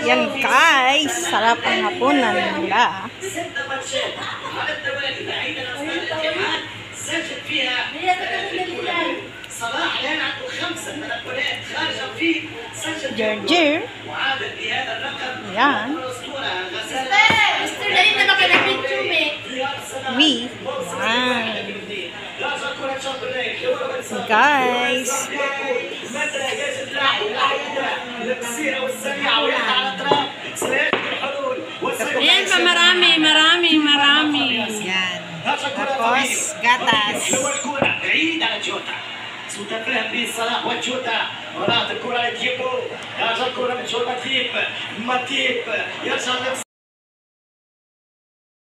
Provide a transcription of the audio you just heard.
Yan guys, sarap ang hapunan nila. سجل فيها صلاح الان عنده 5 تنقلات خارجه فيه سجل Georgie. وعادت بهذا الرقم Yan. الاسطوره غزال We. Guys. Ayan pa, marami. Yan. Tapos, gatas. بعيد على جوتا متفاهم بين صلاح وجوتا ورات الكره لتيبو يرجع الكره من جوتا تيب ماتيب يرجع